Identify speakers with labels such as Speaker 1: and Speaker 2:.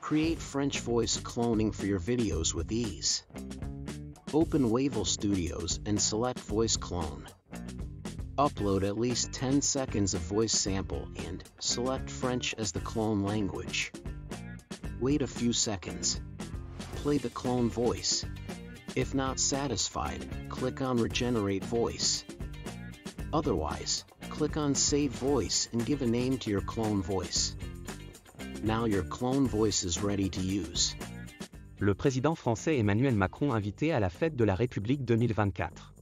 Speaker 1: Create French voice cloning for your videos with ease. Open Wavel Studios and select Voice Clone. Upload at least 10 seconds of voice sample and select French as the clone language. Wait a few seconds. Play the clone voice. If not satisfied, click on Regenerate Voice. Otherwise, click on Save Voice and give a name to your clone voice. Now your clone voice is ready to use.
Speaker 2: Le président français Emmanuel Macron invité à la fête de la République 2024.